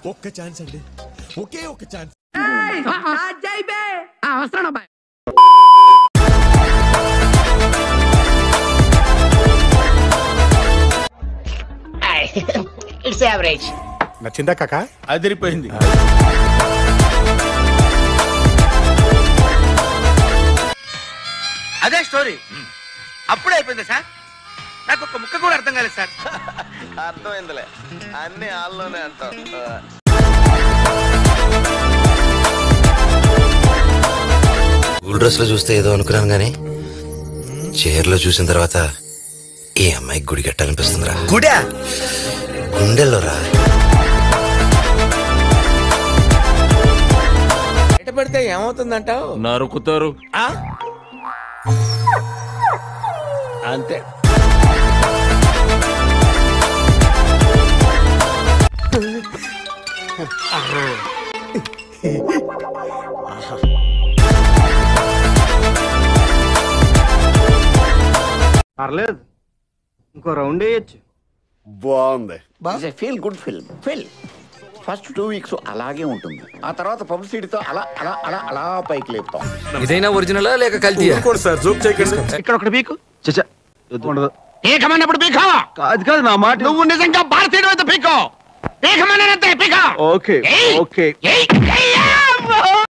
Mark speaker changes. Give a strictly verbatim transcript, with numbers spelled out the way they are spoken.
Speaker 1: ఒక్క ఛాన్స్ అండి, ఒకే ఒక్క ఛాన్స్.
Speaker 2: It's average.
Speaker 3: నచ్చిందా కాకా?
Speaker 4: అదిరిపోయింది.
Speaker 5: అదే స్టోరీ అప్పుడే అయిపోయింది సార్. నాకు ఒక ముక్క కూడా అర్థం కాలేదు సార్.
Speaker 6: అర్థమైందిలే, అన్ని ఆల్లోనే అంటాం.
Speaker 7: స్కూల్ డ్రెస్ లో చూస్తే ఏదో అనుకున్నాను గానీ చీరలో చూసిన తర్వాత ఈ అమ్మాయికి గుడి కట్టాలనిపిస్తుందిరా.
Speaker 6: గుడా?
Speaker 7: గుండెల్లో రా.
Speaker 6: ఎట పడితే ఏమవుతుందంటావు?
Speaker 4: నరుకుతారు
Speaker 6: అంతే.
Speaker 5: పర్లేదు, ఇంకో రౌండ్ వేయచ్చు.
Speaker 3: బాగుంది.
Speaker 8: Feel good film. ఫిల్ ఫస్ట్ టూ వీక్స్ అలాగే ఉంటుంది, ఆ తర్వాత పబ్లిసిటీతో అలా అలా అలా అలా పైకి లేపుతాం.
Speaker 7: ఇదైనా ఒరిజినలా లేక కల్తీ?
Speaker 3: సార్ జోక్ చేయకండి.
Speaker 5: ఇక్కడ ఒకటి పీకు. చచ్చా ఉండదు. ఏకమన్నప్పుడు పీకావా? కాదు కాదు నా మాట. నువ్వు నిజంగా భారతీయుడు అయితే పీకో. ఏకమన్నంతే పీకా. Okay okay.